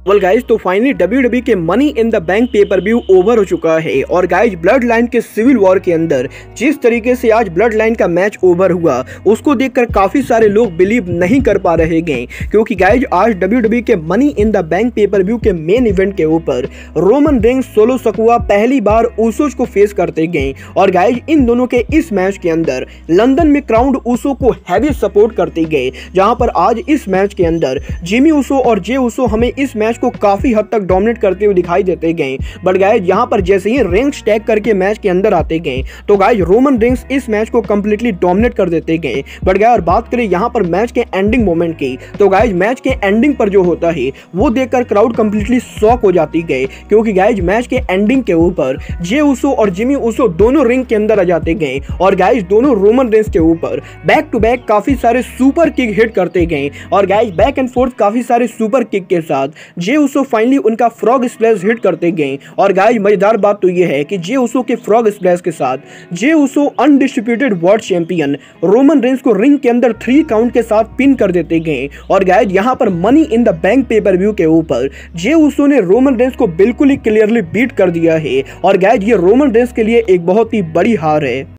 Well guys, तो finally WWE के money in the bank pay per view over हो चुका है। और गाइज, ब्लड लाइन के सिविल वॉर के अंदर जिस तरीके से आज ब्लड लाइन का मैच ओवर हुआ, उसको देखकर काफी सारे लोग बिलीव नहीं कर पा रहे हैं, क्योंकि गाइज आज WWE के money in the bank pay per view के मेन इवेंट के ऊपर रोमन रेंस, सोलो सिकोआ पहली बार उसोस को फेस करते गए। और गाइज, इन दोनों के इस मैच के अंदर लंदन में क्राउड उसो को हैवी सपोर्ट करते गए, जहां पर आज इस मैच के अंदर जिमी उसो और जे उसो हमें इस मैच को काफी हद तक डोमिनेट करते हुए दिखाई देते गए। बट गाइस, यहां पर जैसे ही रेंस टैग करके मैच के अंदर आते गए, तो गाइस रोमन रेंस इस मैच को कंप्लीटली डोमिनेट कर देते गए। बट गाइस, और बात करें यहां पर मैच के एंडिंग मोमेंट की, तो गाइस मैच के एंडिंग पर जो होता है वो देखकर क्राउड कंप्लीटली शॉक हो जाती गए, क्योंकि गाइस मैच के एंडिंग के ऊपर जे उसो और जिमी उसो दोनों रिंग के अंदर आ जाते गए। और गाइस, दोनों रोमन रेंस के ऊपर बैक टू बैक काफी सारे सुपर किक हिट करते गए। और गाइस, बैक एंड फोर्थ काफी सारे सुपर किक के साथ जे उसो फाइनली उनका फ्रॉग स्प्लैश हिट करते गए। और गाइस, मजेदार बात तो यह है कि जे उसो के फ्रॉग स्प्लैश के साथ Jey Uso undisputed world champion Roman Reigns को रिंग के अंदर 3 काउंट के साथ पिन कर देते गए। और गाइस, यहां पर money in the bank pay per view के ऊपर जे उसो ने रोमन रेंस को बिल्कुल ही क्लियरली बीट कर दिया है। और गाइस, ये रोमन रेंस के लिए एक बहुत ही बड़ी हार है।